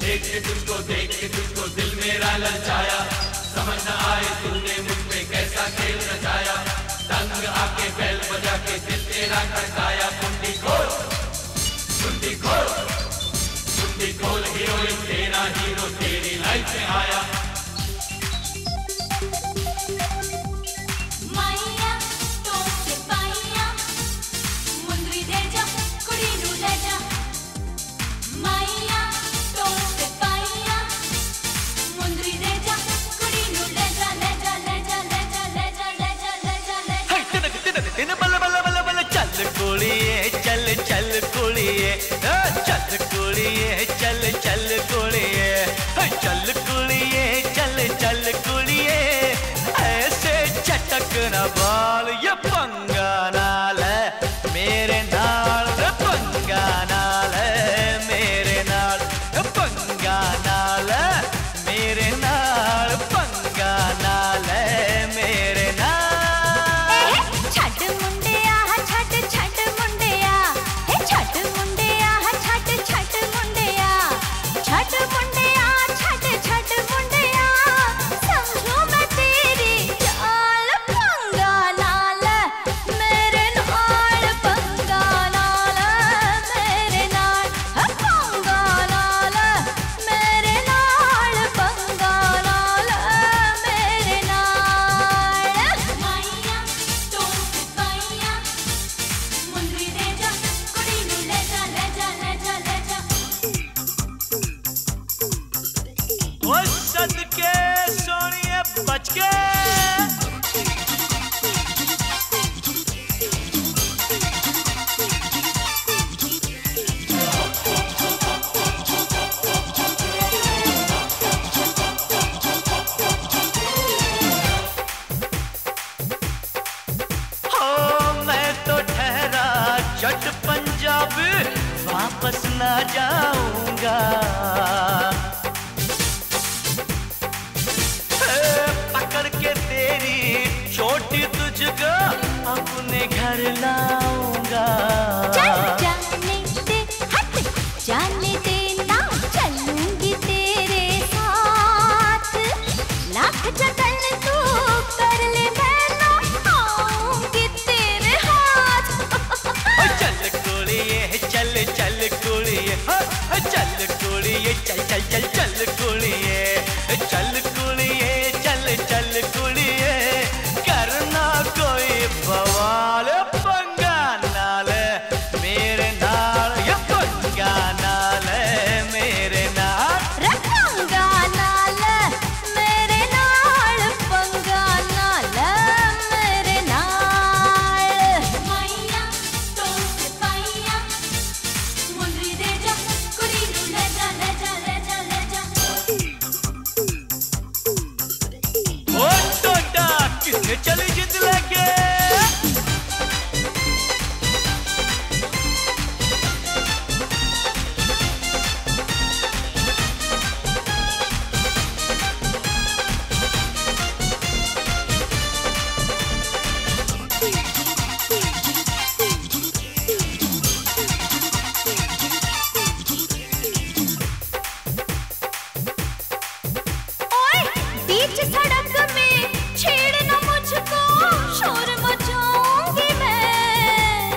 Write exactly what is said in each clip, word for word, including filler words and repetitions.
देख के तुझको देख के तुझको दिल मेरा ललचाया, समझ न आए तूने मुझ पे कैसा खेल रचाया, तंग आके बैल बजा के दिल तेरा खड़काया। कुंडी खोल कुंडी खोल कुंडी खोल, हीरोइन तेरा हीरो तेरी लाइफ में आया। चल चल कुड़िए, चल कुड़िए, चल चल कुड़िए, चल कुड़िए, चल चल कुड़िए, ऐसे चटक न बाल, ये पंगा नाल मेरे नाल, पंगा नाल मेरे नाल, पंगा नाल मेरे नाल, पंगा नाल मेरे नाल। सदके सोनिए बच के, हो मैं तो ठहरा जट पंजाब, वापस ना जाऊंगा। छोटी तुझको अपने घर लाऊंगा। जाने दे हट जाने दे ना, चलूंगी तेरे साथ, लाख जतन तू कर ले मैं ना आऊंगी तेरे हाथ। चल कुड़िए चल चल कुड़िए, चल कुड़िए चल चल चल चल कुड़िए, चल कुड़िए चल चल कुड़िए, करना कोई बवाल, पंगा नाल मेरे नाल, ये पंगा नाल मेरे नाल, पंगा नाल मेरे नाल, पंगा नाल मेरे नाल। माइया तो पाइया मुंदरी दे जा, कुड़ी नू ले जा ले जा ले जा ले जा। ओ टोटा किथे चली जिद लगे, बीच सड़क में छेड़ना मुझको, शोर मचाऊंगी मैं।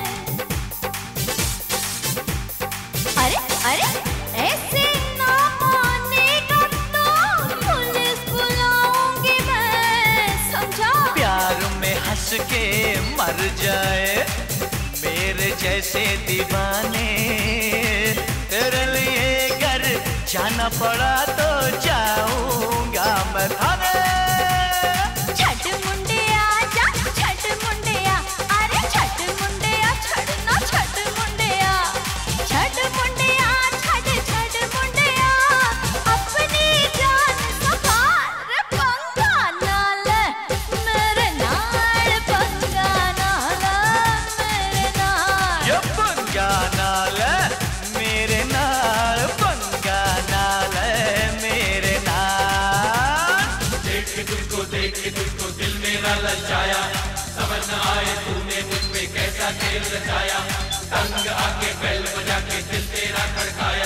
अरे अरे ऐसे ना मानेगा तो पुलिस बुलाऊंगी मैं, समझा। प्यार में हंस के मर जाए मेरे जैसे दीवाने, तेरे लिए घर जाना पड़ा तो जाऊंगा मैं थाने। छठ मुंडे आजा छठ मुंडे आ, अरे छठ मुंडे आ, छड़ना छठ मुंडे आ, छठ मुंडे आ, छठ छठ मुंडे आ, अपनी जान संभाल, पंगा नाल मेरे नाल, पंगा नाल मेरे नाल, ये पंगा नाल मेरे नाल, पंगा नाल मेरे नाल। देख के तुझको देख के तुझको दिल मेरा ललचाया, समझ न आए तूने मुझ पे कैसा खेल रचाया, तंग आके बैल बजा के दिल तेरा खड़काया।